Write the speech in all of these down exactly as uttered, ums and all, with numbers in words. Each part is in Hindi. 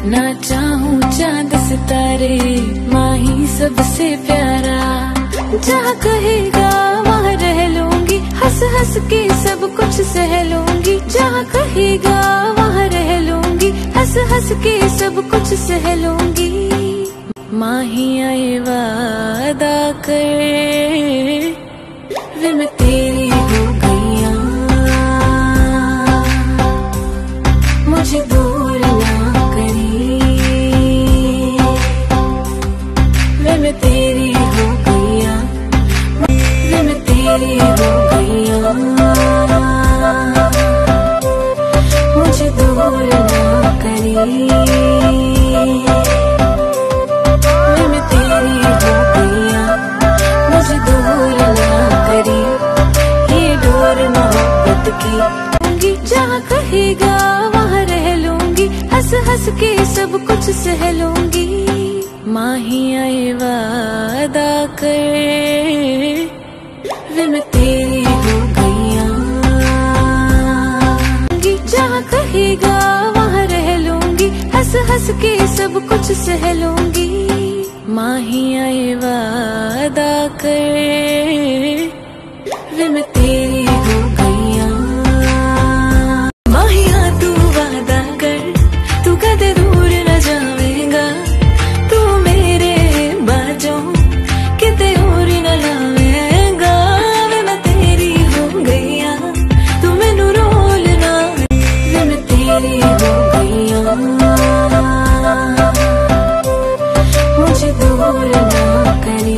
ना चाहूं चांद सितारे, माही सबसे प्यारा। जहाँ कहेगा वहाँ रह लूंगी, हंस हंस के सब कुछ सह लूंगी। जहाँ कहेगा वहाँ रह लूंगी, हंस हंस के सब कुछ सह लूंगी। माही आए वादा कर, वे मैं तेरी हो गईया, मुझे दूर ना करी। वे मैं तेरी हो गईया, वे मैं तेरी हो गईया, मुझे दूर ना करी। वे मैं तेरी हो गईया, मुझे दूर ना करी। ये डोर मोहब्बत की, जहाँ कहेगा वहाँ रह लूंगी, हंस हंस के सब कुछ सह लूंगी। माही आए वादा कर, वे मैं तेरी हो गईया, जहाँ कहेगा वहाँ रह लूंगी, हंस हंस के सब कुछ सह लूंगी। माही आए वादा कर, वे मैं तेरी हो गईया। माहिया तू वादा कर, तू कदे दूर न जावेगा, तू मेरे बाजों किते और न लावेगा। वे मैं तेरी हो गईया, तू मैनू रोल ना। वे मैं तेरी हो गईया, मुझे दूर ना करी।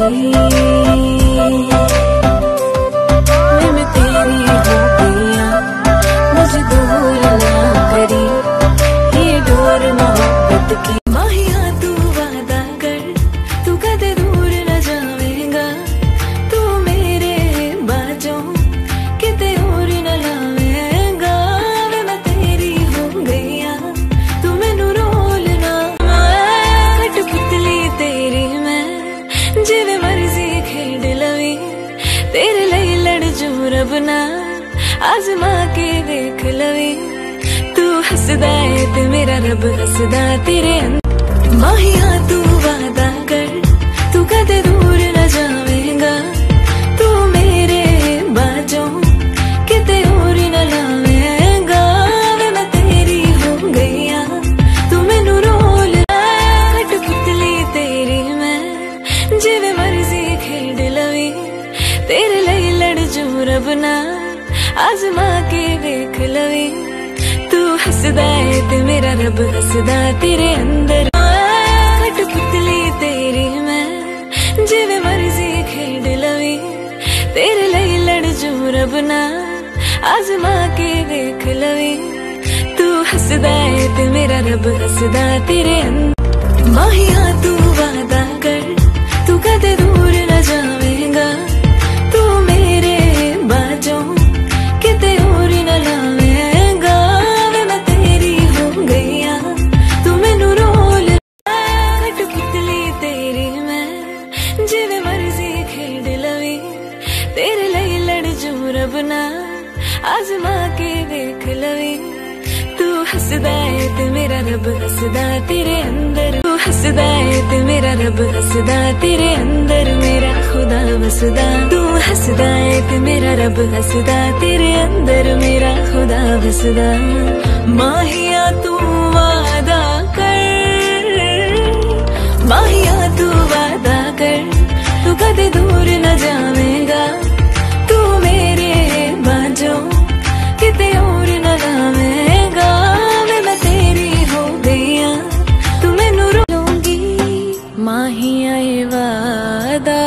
वे मैं तेरी हो गईया, मुझे दूर ना करी। ये डोर मोहब्बत की, माहिया तू वादा कर, तू कदे दूर न जावेगा, तू मेरे बाजों किते और न लावेगा। वे मैं तेरी हो गईया, तू मैनू रोल ना। कठपुतली तेरी मैं, जिवें मर्जी खेड लवी, तेरे लिए लड़ जू रब नाल, आजमा के देख लवी। तू हसदा है ते मेरा रब हसदा तेरे अंदर। माहिया तू वादा कर, तू कदे दूर न जावेगा, तू मेरे बाजों किते और न लावेगा। वे मैं तेरी हो गईया, तू मैनू रोल। कठपुतली तेरी मैं, जिवें मर्जी खेड लवी, तेरे लिए लड़ जू रब नाल, आजमा के देख लवी। तू हसदा है ते मेरा रब हसदा तेरे अंदर। कठपुतली तेरी मैं, जिवें मर्जी खेड लवी, तेरे लिए लड़ जू रब नाल, आजमा के देख लवी। तू हसदा है ते मेरा रब हसदा तेरे अंदर। माहिया तू वादा कर, तू कदे दूर न जावेगा, तू मेरे बाजों किते और न लावेगा। वे मैं तेरी हो गईया, तू मैनू रोल। कठपुतली तेरी मैं, जिवें मर्जी खेड लवी, तेरे लिए लड़ जू रब नाल, आजमा के देख लवी। तू हसदा है ते मेरा रब हसदा तेरे अंदर। तू हसदा है ते मेरा रब हसदा तेरे अंदर, मेरा खुदा वसदा। तू हसदा है ते मेरा रब हसदा तेरे अंदर, मेरा खुदा वसदा। माहिया तू वादा कर, माहिया तू वादा कर, तू कदे दूर न जावेगा, तू मेरे बाजों किते और न लावेगा। वे मैं तेरी हो गईया, तू मैनू रोलूंगी। माही आए वादा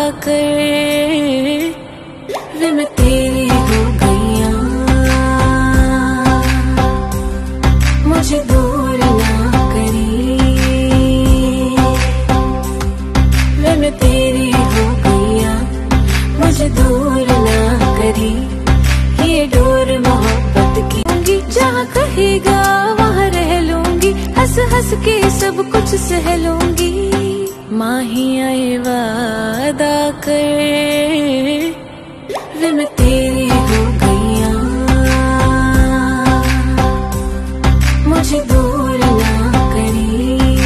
कर, वे मैं तेरी हो गईया, मुझे दूर ना करी। वे मैं तेरी हो गईया, मुझे दूर ना करी। ये डोर मोहब्बत की, जहाँ कहेगा वहाँ रह लूंगी, हंस हंस के सब कुछ सह लूंगी। माही आए वादा कर, वे मैं तेरी हो गईया, मुझे दूर ना करी।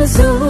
जोर